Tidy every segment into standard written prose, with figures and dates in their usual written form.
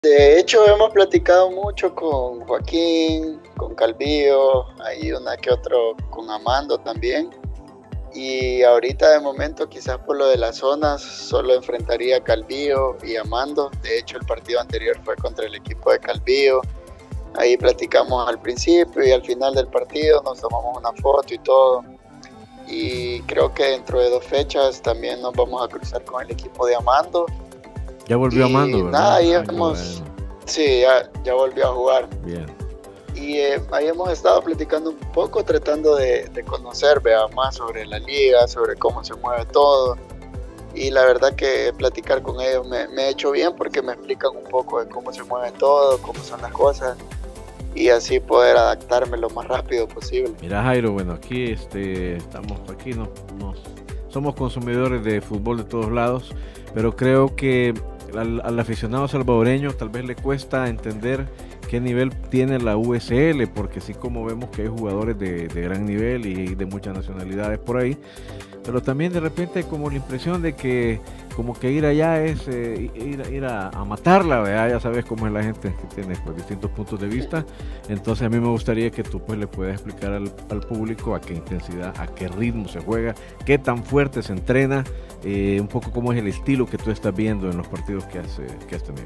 De hecho, hemos platicado mucho con Joaquín, con Calvillo, hay una que otro con Amando también. Y ahorita de momento, quizás por lo de las zonas, solo enfrentaría a Calvillo y Amando. De hecho, el partido anterior fue contra el equipo de Calvillo. Ahí platicamos al principio y al final del partido, nos tomamos una foto y todo. Y creo que dentro de 2 fechas también nos vamos a cruzar con el equipo de Amando. Ya volvió Amando, ¿verdad? Nada, ahí hemos... Bueno. Sí, ya volvió a jugar. Bien. Y ahí hemos estado platicando un poco, tratando de conocer más sobre la liga, sobre cómo se mueve todo. Y la verdad que platicar con ellos me ha hecho bien porque me explican un poco de cómo se mueve todo, cómo son las cosas. Y así poder adaptarme lo más rápido posible. Mira, Jairo, bueno, aquí estamos, aquí somos consumidores de fútbol de todos lados, pero creo que al aficionado salvadoreño tal vez le cuesta entender qué nivel tiene la USL, porque sí, como vemos que hay jugadores de gran nivel y de muchas nacionalidades por ahí, pero también de repente hay como la impresión de que como que ir allá es ir a matarla, ¿verdad? Ya sabes cómo es la gente que tiene pues, distintos puntos de vista. Entonces a mí me gustaría que tú pues le puedas explicar al público a qué intensidad, a qué ritmo se juega, qué tan fuerte se entrena, un poco cómo es el estilo que tú estás viendo en los partidos que has tenido.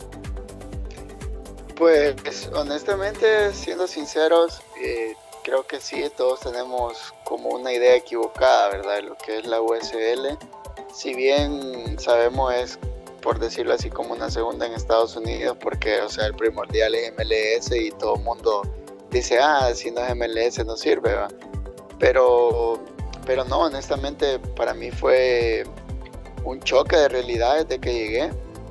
Pues honestamente, siendo sinceros, creo que sí, todos tenemos como una idea equivocada, ¿verdad?, de lo que es la USL. Si bien sabemos es, por decirlo así, como una segunda en Estados Unidos, porque, o sea, el primordial es MLS y todo el mundo dice, si no es MLS no sirve, ¿va? Pero no, honestamente, para mí fue un choque de realidad desde que llegué,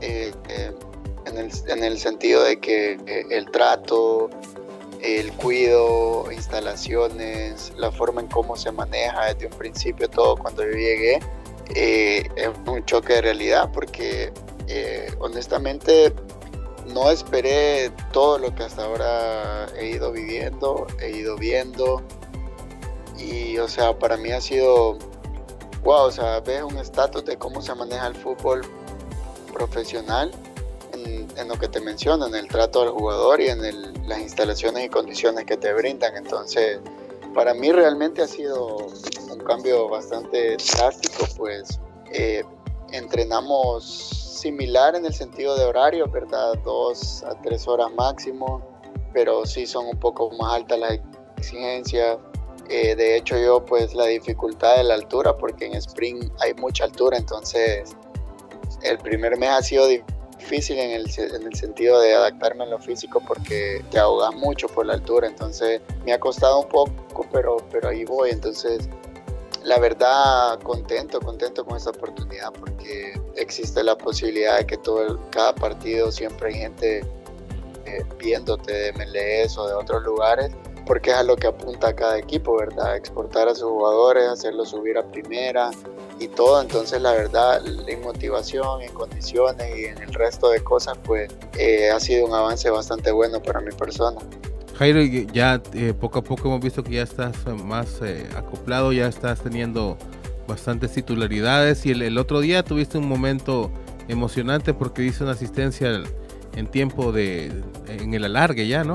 en el sentido de que el trato, el cuido, instalaciones, la forma en cómo se maneja desde un principio todo cuando yo llegué, es un choque de realidad porque honestamente no esperé todo lo que hasta ahora he ido viviendo, he ido viendo, y o sea, para mí ha sido wow, o sea, ves un estatus de cómo se maneja el fútbol profesional en lo que te menciono, en el trato del jugador y en las instalaciones y condiciones que te brindan. Entonces, para mí realmente ha sido un cambio bastante drástico, pues entrenamos similar en el sentido de horario, ¿verdad? 2 a 3 horas máximo, pero sí son un poco más altas las exigencias. De hecho, yo pues la dificultad de la altura, porque en Spring hay mucha altura, entonces el primer mes ha sido difícil en el sentido de adaptarme en lo físico porque te ahogas mucho por la altura, entonces me ha costado un poco, pero ahí voy. Entonces la verdad contento con esta oportunidad porque existe la posibilidad de que cada partido siempre hay gente viéndote de MLS o de otros lugares, porque es a lo que apunta cada equipo, ¿verdad? Exportar a sus jugadores, hacerlos subir a primera y todo. Entonces la verdad, en motivación, en condiciones y en el resto de cosas, pues ha sido un avance bastante bueno para mi persona. Jairo, ya poco a poco hemos visto que ya estás más acoplado, ya estás teniendo bastantes titularidades, y el otro día tuviste un momento emocionante porque diste una asistencia en tiempo en el alargue ya, ¿no?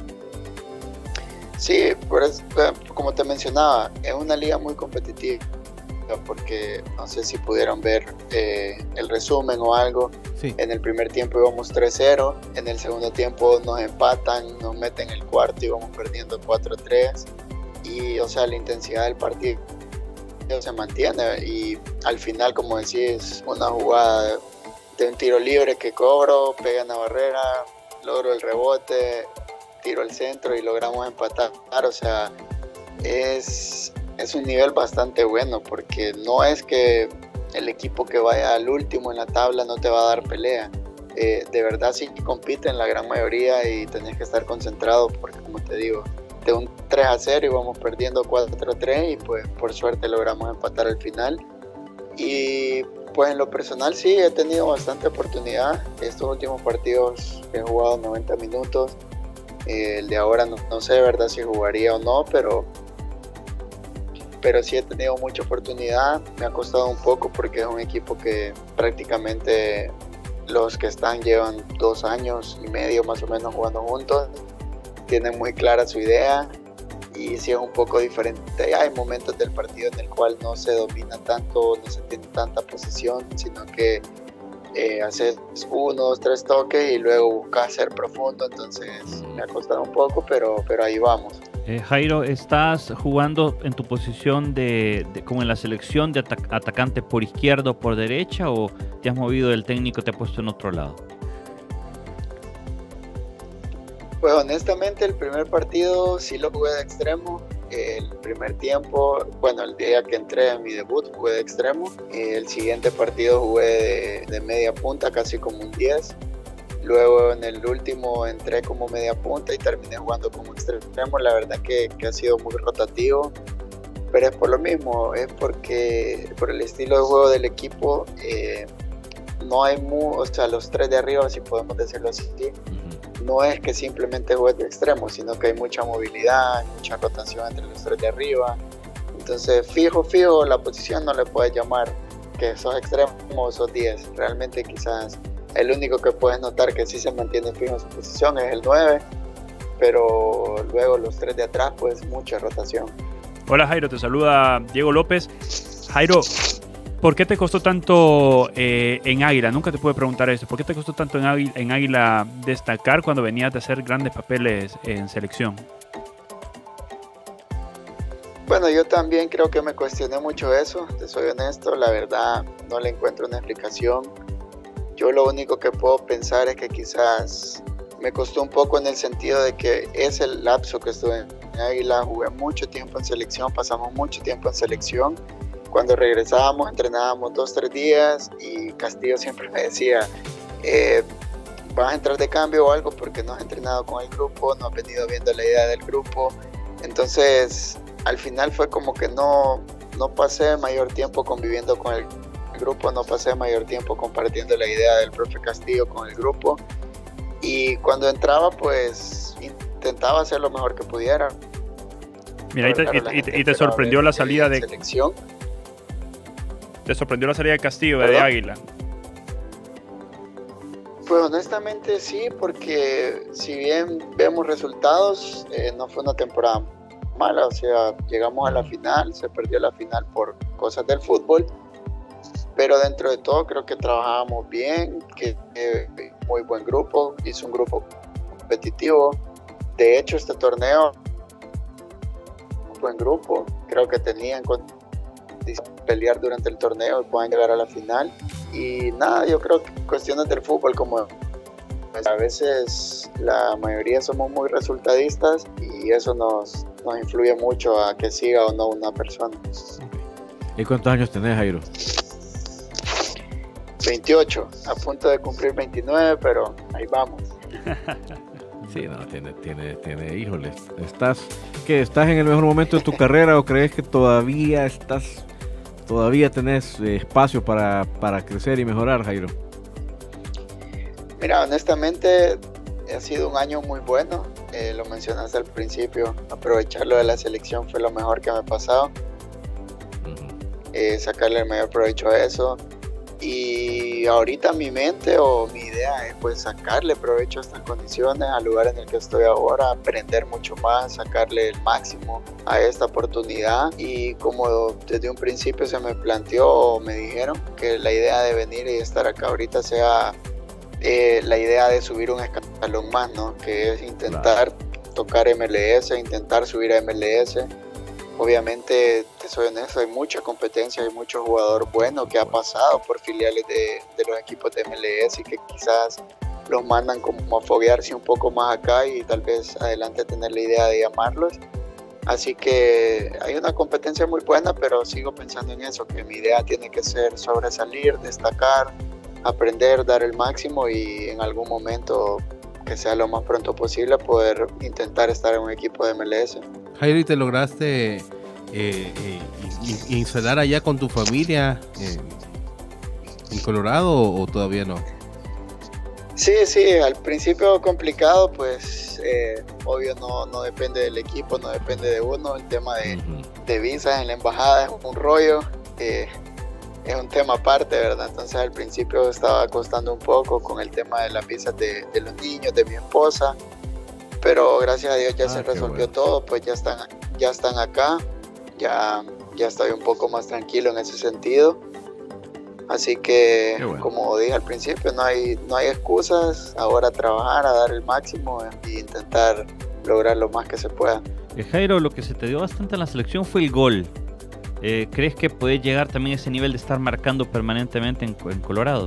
Sí, como te mencionaba, es una liga muy competitiva, porque no sé si pudieron ver el resumen o algo. Sí. En el primer tiempo íbamos 3-0, en el segundo tiempo nos empatan, nos meten el cuarto y vamos perdiendo 4-3, y o sea, la intensidad del partido se mantiene, y al final, como decís, una jugada de un tiro libre que cobro, pega en la barrera, logro el rebote, tiro al centro y logramos empatar. O sea, es un nivel bastante bueno, porque no es que el equipo que vaya al último en la tabla no te va a dar pelea. De verdad sí compiten la gran mayoría y tenés que estar concentrado, porque como te digo, de un 3-0 íbamos perdiendo 4-3 y pues por suerte logramos empatar al final. Y pues en lo personal sí he tenido bastante oportunidad. Estos últimos partidos he jugado 90 minutos. El de ahora no sé de verdad si jugaría o no, pero sí he tenido mucha oportunidad. Me ha costado un poco porque es un equipo que prácticamente los que están llevan 2 años y medio más o menos jugando juntos, tienen muy clara su idea y sí es un poco diferente. Hay momentos del partido en el cual no se domina tanto, no se tiene tanta posesión, sino que haces 1, 2, 3 toques y luego buscas ser profundo, entonces me ha costado un poco, pero ahí vamos. Jairo, ¿estás jugando en tu posición como en la selección de atacante por izquierda o por derecha, o te has movido, el técnico te ha puesto en otro lado? Pues honestamente el primer partido sí lo jugué de extremo. El primer tiempo, bueno, el día que entré en mi debut jugué de extremo. El siguiente partido jugué de media punta, casi como un 10. Luego en el último entré como media punta y terminé jugando como extremo. La verdad que ha sido muy rotativo, pero es por lo mismo, es porque por el estilo de juego del equipo no hay o sea, los 3 de arriba, si podemos decirlo así, no es que simplemente juegues de extremo, sino que hay mucha movilidad, mucha rotación entre los 3 de arriba. Entonces fijo la posición no le puedes llamar que sos extremo o sos 10. Realmente quizás el único que puedes notar que sí se mantiene fijo en su posición es el 9, pero luego los 3 de atrás pues mucha rotación. Hola Jairo, te saluda Diego López. Jairo, ¿por qué te costó tanto en Águila? Nunca te pude preguntar esto. ¿Por qué te costó tanto en Águila destacar cuando venías de hacer grandes papeles en selección? Bueno, yo también creo que me cuestioné mucho eso, te soy honesto. La verdad no le encuentro una explicación. Yo lo único que puedo pensar es que quizás me costó un poco en el sentido de que es el lapso que estuve en Águila. Jugué mucho tiempo en selección, pasamos mucho tiempo en selección. Cuando regresábamos, entrenábamos 2-3 días y Castillo siempre me decía, vas a entrar de cambio o algo porque no has entrenado con el grupo, no has venido viendo la idea del grupo. Entonces, al final fue como que no pasé mayor tiempo conviviendo con el grupo, no pasé mayor tiempo compartiendo la idea del profe Castillo con el grupo. Y cuando entraba, pues intentaba hacer lo mejor que pudiera. Mira, y te sorprendió la salida de selección. ¿Te sorprendió la salida de Castillo de Águila? Pues honestamente sí, porque si bien vemos resultados, no fue una temporada mala. O sea, llegamos a la final, se perdió la final por cosas del fútbol, pero dentro de todo creo que trabajábamos bien, que muy buen grupo, hizo un grupo competitivo. De hecho, este torneo, un buen grupo, creo que tenían pelear durante el torneo y puedan llegar a la final. Y nada, yo creo que cuestiones del fútbol, como a veces la mayoría somos muy resultadistas y eso nos influye mucho a que siga o no una persona. ¿Y cuántos años tenés, Jairo? 28, a punto de cumplir 29, pero ahí vamos. Sí, no, tiene, híjole, ¿estás en el mejor momento de tu carrera o crees que todavía tenés espacio para crecer y mejorar, Jairo? Mira, honestamente ha sido un año muy bueno, lo mencionaste al principio, aprovecharlo de la selección fue lo mejor que me ha pasado, sacarle el mayor provecho a eso. Y ahorita mi mente o mi idea es pues sacarle provecho a estas condiciones, al lugar en el que estoy ahora, aprender mucho más, sacarle el máximo a esta oportunidad. Y como desde un principio se me planteó o me dijeron que la idea de venir y estar acá ahorita sea la idea de subir un escalón más, ¿no? Que es intentar tocar MLS, intentar subir a MLS. Obviamente, te soy honesto, hay mucha competencia, hay mucho jugador bueno que ha pasado por filiales de los equipos de MLS y que quizás los mandan como a foguearse un poco más acá y tal vez adelante tener la idea de llamarlos. Así que hay una competencia muy buena, pero sigo pensando en eso, que mi idea tiene que ser sobresalir, destacar, aprender, dar el máximo y en algún momento, que sea lo más pronto posible, poder intentar estar en un equipo de MLS. Jairo, ¿y te lograste instalar allá con tu familia en Colorado o todavía no? Sí, al principio complicado, pues obvio no depende del equipo, no depende de uno, el tema de visas en la embajada es un rollo, es un tema aparte, ¿verdad? Entonces al principio estaba costando un poco con el tema de las visas de los niños, de mi esposa, pero gracias a Dios ya se resolvió todo, pues ya están acá, ya estoy un poco más tranquilo en ese sentido. Así que, como dije al principio, no hay excusas, ahora a trabajar, a dar el máximo e intentar lograr lo más que se pueda. Jairo, lo que se te dio bastante en la selección fue el gol. ¿Crees que puedes llegar también a ese nivel de estar marcando permanentemente en Colorado?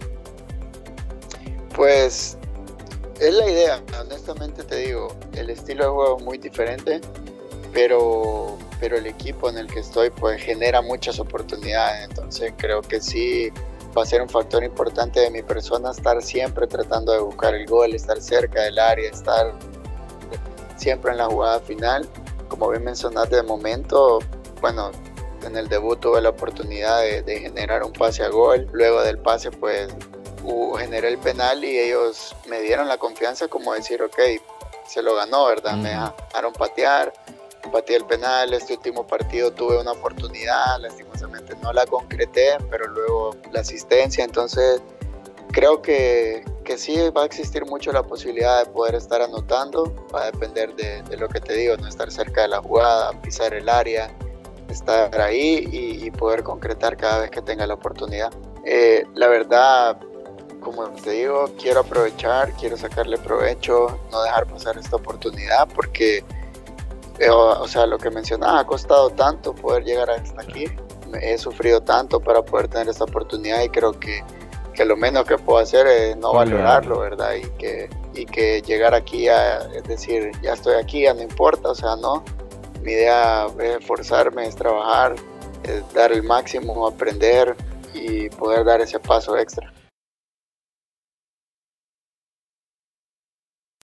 Pues es la idea, honestamente te digo, el estilo de juego es muy diferente, pero el equipo en el que estoy pues genera muchas oportunidades, entonces creo que sí va a ser un factor importante de mi persona estar siempre tratando de buscar el gol, estar cerca del área, estar siempre en la jugada final. Como bien mencionaste, de momento, bueno, en el debut tuve la oportunidad de generar un pase a gol, luego del pase pues generé el penal y ellos me dieron la confianza como decir, ok, se lo ganó, ¿verdad? Me dejaron pateé el penal. Este último partido tuve una oportunidad, lastimosamente no la concreté, pero luego la asistencia, entonces creo que sí va a existir mucho la posibilidad de poder estar anotando, va a depender de lo que te digo, no estar cerca de la jugada, pisar el área, estar ahí y poder concretar cada vez que tenga la oportunidad. La verdad, como te digo, quiero aprovechar, quiero sacarle provecho, no dejar pasar esta oportunidad porque o sea, lo que mencionaba, ha costado tanto poder llegar hasta aquí, he sufrido tanto para poder tener esta oportunidad y creo que lo menos que puedo hacer es no valorarlo, ¿verdad? Y que llegar aquí es decir, ya estoy aquí, ya no importa, o sea, no, mi idea es esforzarme, es trabajar, es dar el máximo, aprender y poder dar ese paso extra.